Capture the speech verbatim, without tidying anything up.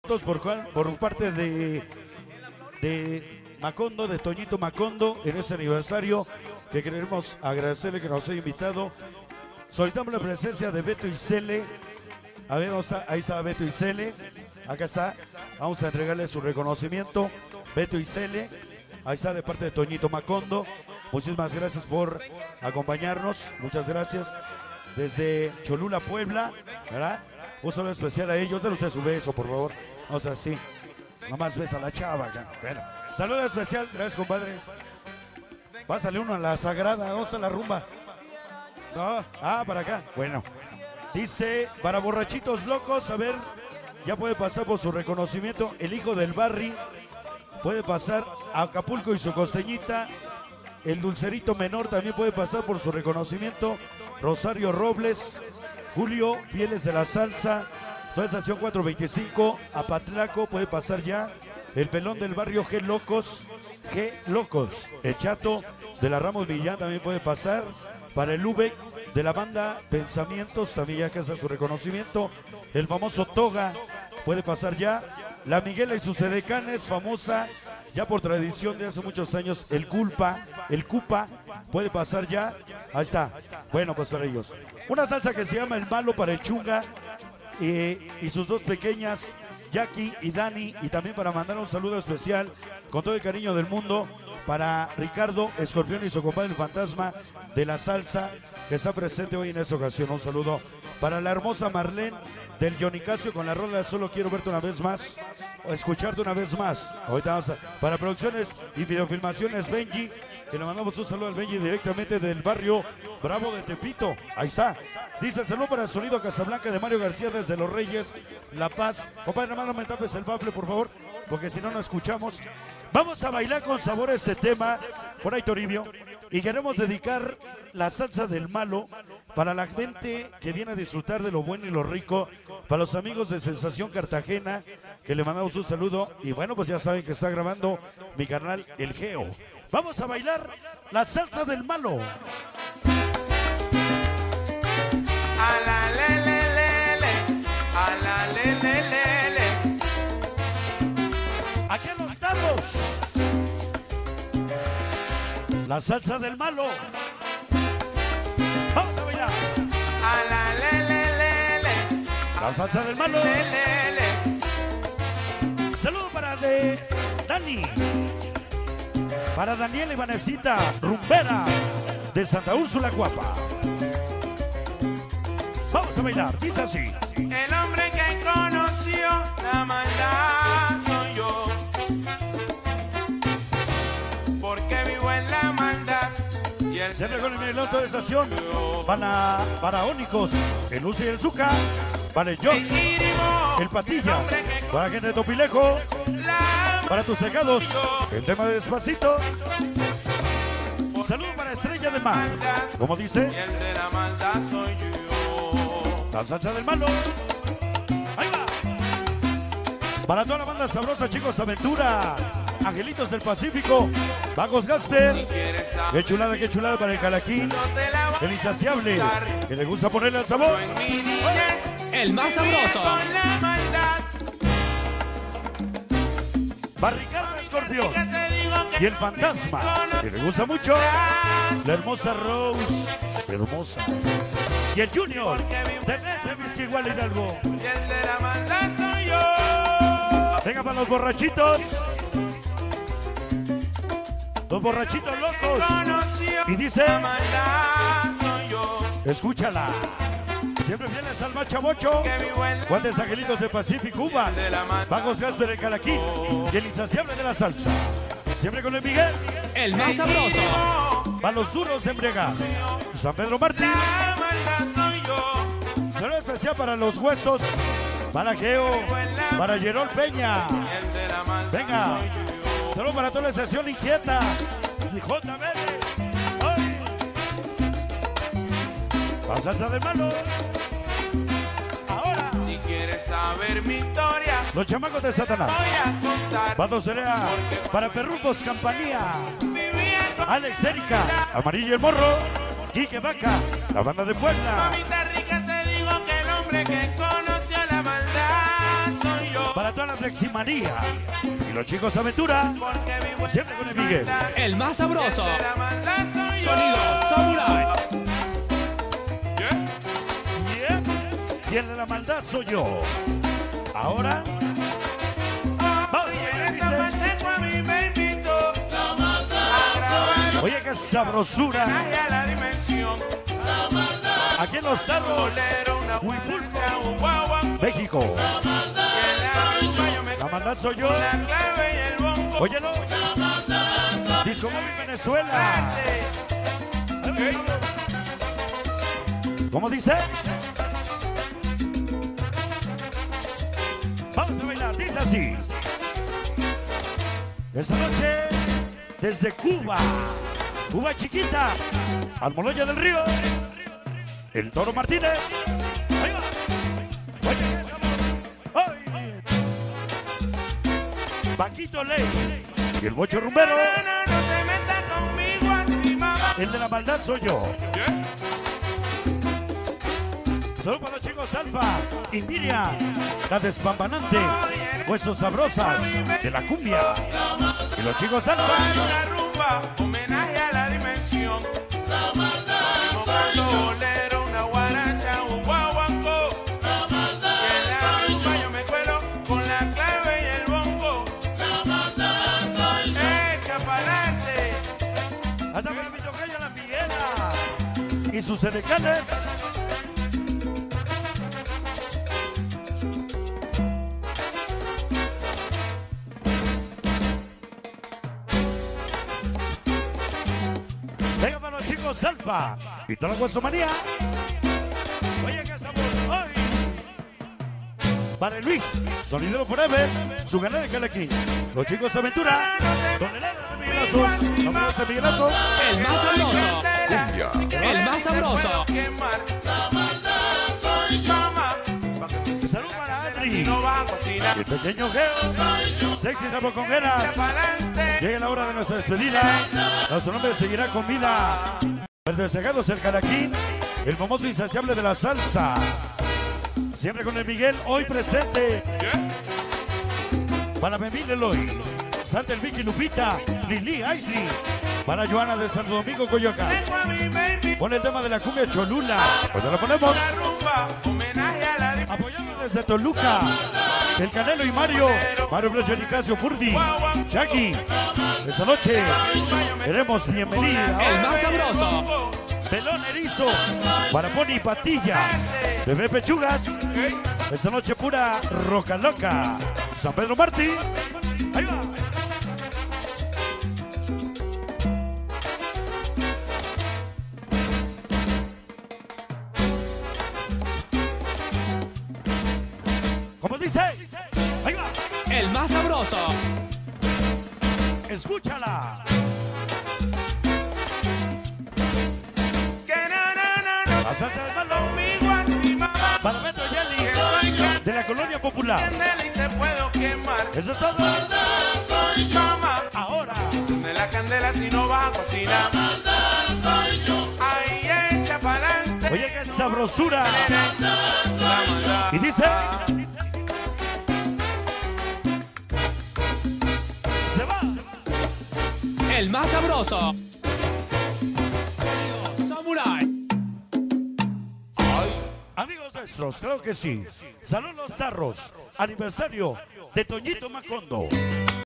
Por, por parte de, de Macondo, de Toñito Macondo, en ese aniversario que queremos agradecerle que nos haya invitado. Solicitamos la presencia de Beto Isele. A ver, está, ahí está Beto Isele. Acá está. Vamos a entregarle su reconocimiento. Beto Isele. Ahí está de parte de Toñito Macondo. Muchísimas gracias por acompañarnos. Muchas gracias. Desde Cholula, Puebla, ¿verdad? Un saludo especial a ellos. Denle usted su beso, por favor. O sea, sí. Nomás besa a la chava. Ya. Bueno, saludo especial. Gracias, compadre. Pásale uno a la sagrada. ¿Dónde está la rumba? No. Ah, para acá. Bueno. Dice, para borrachitos locos, a ver, ya puede pasar por su reconocimiento. El hijo del Barry puede pasar a Acapulco y su costeñita. El dulcerito menor también puede pasar por su reconocimiento. Rosario Robles, Julio Pieles de la Salsa, toda estación cuatro veinticinco, Apatlaco puede pasar ya. El pelón del barrio G Locos, G Locos. El chato de la Ramos Villán también puede pasar. Para el Ubec de la banda Pensamientos también ya que hace su reconocimiento. El famoso Toga puede pasar ya. La Miguela y sus edecanes, famosa ya por tradición de hace muchos años. El Culpa, el Cupa, puede pasar ya. Ahí está. Bueno, pues para ellos. Una salsa que se llama El Malo para el Chunga eh, y sus dos pequeñas, Jackie y Dani. Y también para mandar un saludo especial con todo el cariño del mundo para Ricardo Escorpión y su compadre el Fantasma de la Salsa, que está presente hoy en esta ocasión. Un saludo para la hermosa Marlene del Johnny Casio con la rola Solo Quiero Verte Una Vez Más o Escucharte Una Vez Más. Ahorita vamos a, para producciones y videofilmaciones Benji, que le mandamos un saludo al Benji directamente del barrio Bravo de Tepito. Ahí está. Dice saludo para el sonido Casablanca de Mario García desde Los Reyes, La Paz. Compadre, hermano, no me tapes el bafle, por favor, porque si no, no escuchamos. Vamos a bailar con sabor este tema por ahí, Toribio. Y queremos dedicar la salsa del Malo para la gente que viene a disfrutar de lo bueno y lo rico. Para los amigos de Sensación Cartagena, que le mandamos un saludo. Y bueno, pues ya saben que está grabando mi canal El Geo. Vamos a bailar la salsa del Malo. A la le le le le, a la le le le le. Aquí no estamos. La salsa del Malo. Vamos a bailar. A la le le le le. La salsa del Malo. Le le le. Saludo para de Dani. Para Daniel y Vanesita Rumbera de Santa Úrsula, Guapa. Vamos a bailar. Dice así. El hombre que conoció la maldad soy yo. Porque vivo en la maldad. Y el Siempre con el piloto de estación. Para, para Ónicos, el Lucy y el Zuca. Para el George, el Patillas. Para gente de Topilejo. Para tus secados, el tema de Despacito. Saludos para Estrella de Mar. Como dice, y el de la maldad soy yo. la salsa del Malo. Ahí va. Para toda la banda sabrosa, chicos, Aventura, Angelitos del Pacífico, Vagos Gasper. Si quieres saber, Qué chulada, qué chulada para el Calaquín. no te la voy El insaciable, a contar. que le gusta ponerle al sabor. En mi niñez, El más vivía sabroso. con la maldad. Para Ricardo Escorpión Que te digo que y el Fantasma, que le gusta mucho. La hermosa Rose, hermosa. Y el Junior, de ese Whisky igual Hidalgo. y el de la maldad soy yo. Venga para los borrachitos. Los borrachitos locos. Conoció Y dice, la maldad soy yo. escúchala. Siempre vienes al machabocho. Que vivo en la Guantes Angelitos de Pacífico, Uvas. Vagos Gasper el Calaquín. Y el insaciable de la salsa. Siempre con el Miguel. El más sabroso. Para los duros de embriagar. San Pedro Martín. la maldad soy yo. Saludo especial para los huesos. Para Geo. Para Gerol Peña. Y el de la maldad Venga. soy yo. Saludo para toda la sesión inquieta. Y J B. ¡Ay! La salsa del Malo. Ahora. Si quieres saber mi historia, Los chamacos de Satanás. voy a contar. Pato Cerea. Para Perrumbos Campanía. Vivía con Alex Erika. Amarillo y el Morro. Quique Vaca. La banda de Puebla. mamita rica, te digo que el hombre que conoció la maldad soy yo. Para toda la fleximanía. Y los chicos Aventura. Porque vivo en Siempre con el Miguel. El más sabroso. de la maldad soy yo. Sonido Samurai. Yeah. Bien. Y el de la maldad soy yo. Ahora. Vamos, Y en dice. esta pacheco a mí me invitó a grabar Oye, qué sabrosura. homenaje a la dimensión. Aquí en los cerros. Bolero, una guaracha, un guaguancó. México. Y en la rumba yo me La maldad soy yo. la clave y el bongo. Óyelo. Disco Móvil Venezuela. ¿Cómo dice? Vamos a bailar, dice así. Esta noche, desde Cuba, Cuba chiquita, Almoloya del Río, el Toro Martínez. Ahí va. Oye, qué sabor. ¡Ay! Paquito Ley y el Bocho Rumbero. No, no, no te metas conmigo así, mamá. El de la maldad soy yo. Yeah. Saludos para los chicos Alfa, Indiria, la despampanante, huesos sabrosas de la cumbia. Y los chicos Alfa. Una rumba, homenaje a la dimensión. Primo canto bolero, una guaracha, un guaguancó. Y en la rumba yo me cuelo con la clave y el bongo. Echa pa'lante. Hasta para mi tocayo la Miguela y sus edecanes. Venga para los chicos Alfa y toda la huesomanía. Oye, qué sabor. ¡Ay! Para Luis, Sonidero Forever, su canal de Calaquín. Los chicos Aventura, toneladas de miguelazos, toneladas de miguelazos. El más sabroso. El más sabroso. Salud para Adri, No vas a cocinar. el pequeño Geo, sexy sabor con ganas. Echa pa'lante. Llega la hora de nuestra despedida. Nuestro nombre seguirá con vida. Perdesegados el Calaquín, el famoso insaciable de la salsa. Siempre con el Miguel, hoy presente. Yeah. Para Memín Eloy, Santa el Vicky Lupita, Lili Aisley. Para Joana de Santo Domingo, Coyoacán. Checo a mí, baby. Pon el tema de la cumbia Cholula. Pues ya lo ponemos. La rumba, homenaje a la dimensión. Apoyando desde Toluca, el Canelo y Mario, Mario Brocho Nicasio Furdi, Jackie. Esta noche queremos bienvenida El a más sabroso. Pelón Erizo, para Pony Patillas, Bebé Pechugas. Esta noche pura roca loca. San Pedro Martí. Ahí va. Como dice, ahí va. El más sabroso. Escúchala. Que no, no, no, no. La salsa del malo. Conmigo así, mamá. Para Beto Yeli, Que soy de la Colonia Popular. candela y te puedo quemar. Eso es todo. Mamá, Ahora. enciende la candela si no vas a cocinar. Ahí echa pa'lante. Oye, qué sabrosura. La maldad. Y dice. Se va. El más sabroso. Sonido Samurai. Amigos nuestros, creo que sí. Salón Los Tarros, aniversario de Toñito Macondo.